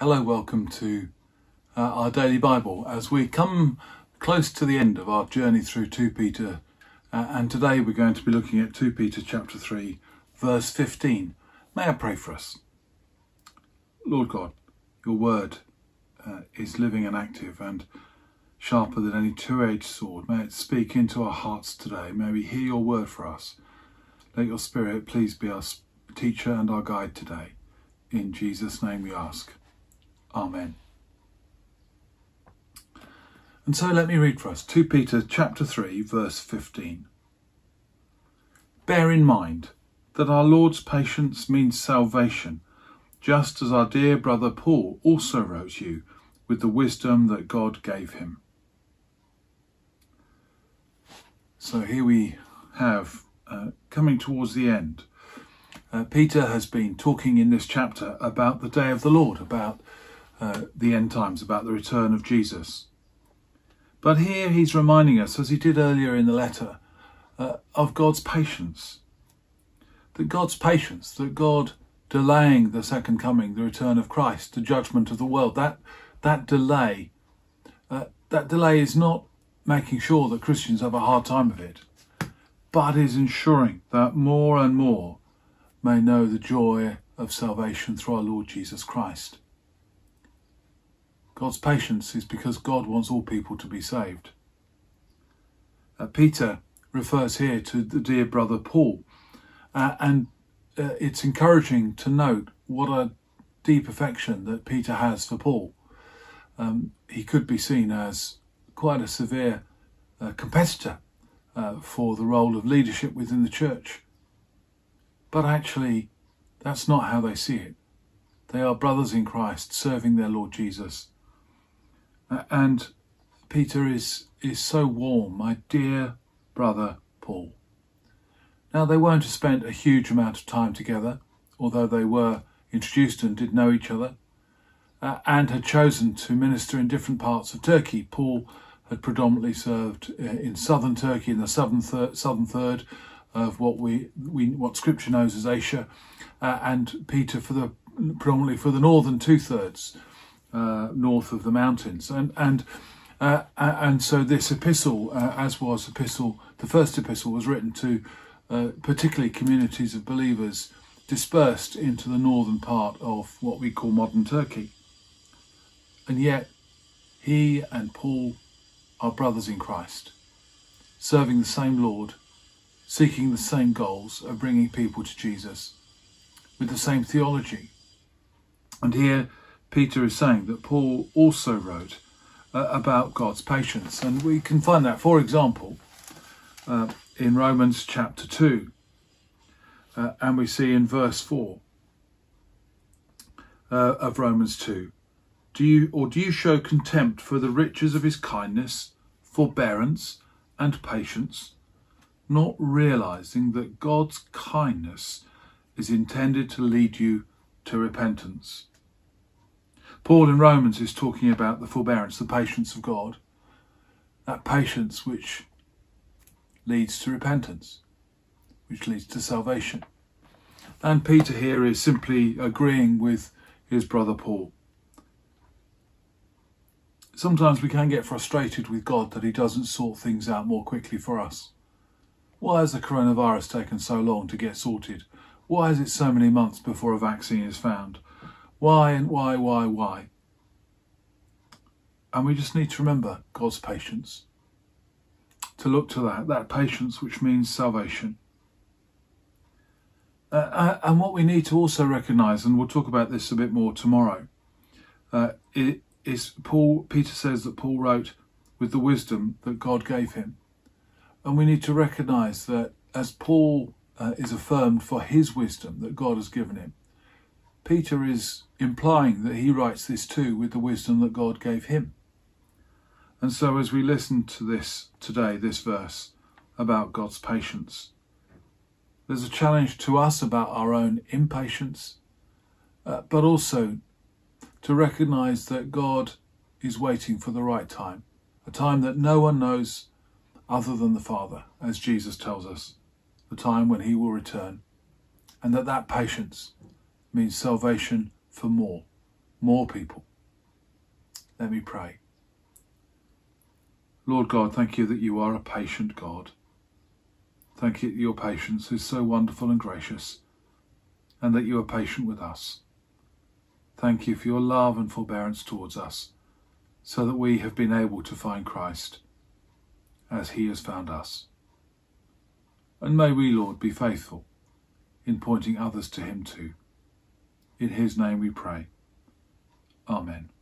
Hello, welcome to our daily Bible as we come close to the end of our journey through 2 Peter and today we're going to be looking at 2 Peter chapter 3 verse 15. May I pray for us? Lord God, your word is living and active and sharper than any two-edged sword. May it speak into our hearts today. May we hear your word for us. Let your Spirit please be our teacher and our guide today. In Jesus' name we ask. Amen. And so let me read for us 2 Peter chapter 3 verse 15. Bear in mind that our Lord's patience means salvation, just as our dear brother Paul also wrote you with the wisdom that God gave him. So here we have, coming towards the end, Peter has been talking in this chapter about the day of the Lord, about the end times, about the return of Jesus. But here he's reminding us, as he did earlier in the letter, of God's patience. That God delaying the second coming, the return of Christ, the judgment of the world, that delay is not making sure that Christians have a hard time of it, but is ensuring that more and more may know the joy of salvation through our Lord Jesus Christ. God's patience is because God wants all people to be saved. Peter refers here to the dear brother Paul, and it's encouraging to note what a deep affection that Peter has for Paul. He could be seen as quite a severe competitor for the role of leadership within the church. But actually, that's not how they see it. They are brothers in Christ serving their Lord Jesus. And Peter is so warm, my dear brother Paul. Now, they weren't have spent a huge amount of time together, although they were introduced and did know each other, and had chosen to minister in different parts of Turkey. Paul had predominantly served in southern Turkey, in the southern third of what Scripture knows as Asia, and Peter predominantly for the northern 2/3. North of the mountains, and so this epistle, as was the first epistle, was written to particularly communities of believers dispersed into the northern part of what we call modern Turkey. And yet, he and Paul are brothers in Christ, serving the same Lord, seeking the same goals of bringing people to Jesus, with the same theology. And here Peter is saying that Paul also wrote about God's patience. And we can find that, for example, in Romans chapter 2. And we see in verse 4 of Romans 2. Do you show contempt for the riches of his kindness, forbearance and patience, not realizing that God's kindness is intended to lead you to repentance? Paul in Romans is talking about the forbearance, the patience of God, that patience which leads to repentance, which leads to salvation. And Peter here is simply agreeing with his brother Paul. Sometimes we can get frustrated with God that he doesn't sort things out more quickly for us. Why has the coronavirus taken so long to get sorted? Why is it so many months before a vaccine is found? Why and why? And we just need to remember God's patience. To look to that patience which means salvation. And what we need to also recognise, and we'll talk about this a bit more tomorrow, Peter says that Paul wrote with the wisdom that God gave him. And we need to recognise that as Paul is affirmed for his wisdom that God has given him, Peter is implying that he writes this too with the wisdom that God gave him. And so as we listen to this today, this verse about God's patience, there's a challenge to us about our own impatience, but also to recognise that God is waiting for the right time, a time that no one knows other than the Father, as Jesus tells us, the time when he will return, and that patience means salvation for more, more people. Let me pray. Lord God, thank you that you are a patient God. Thank you that your patience is so wonderful and gracious, and that you are patient with us. Thank you for your love and forbearance towards us, so that we have been able to find Christ as he has found us. And may we, Lord, be faithful in pointing others to him too. In his name we pray. Amen.